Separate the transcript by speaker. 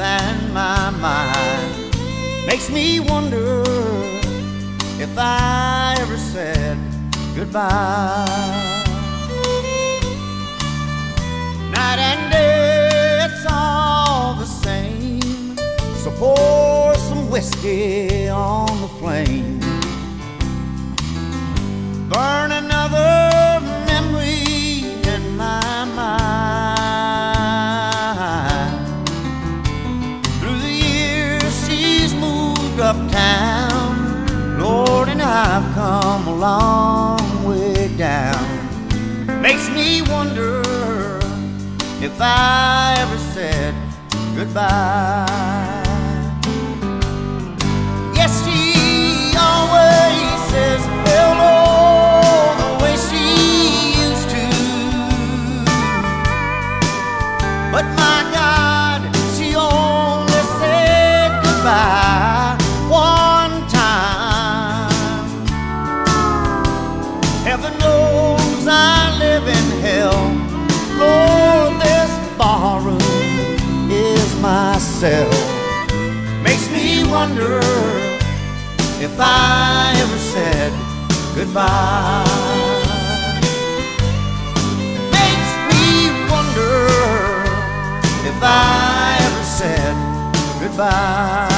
Speaker 1: than my mind. Makes me wonder if I ever said goodbye. Night and day, it's all the same. So pour some whiskey on the flame. Burn another memory in my mind. Through the years, she's moved uptown, Lord, and I've come a long way down. Makes me wonder if I ever said goodbye. Yes, she always says hello the way she used to, but my God, she only said goodbye one time. Heaven knows I live in hell, Lord, this barroom is my cell. Makes me wonder if I ever said goodbye. Makes me wonder if I ever said goodbye.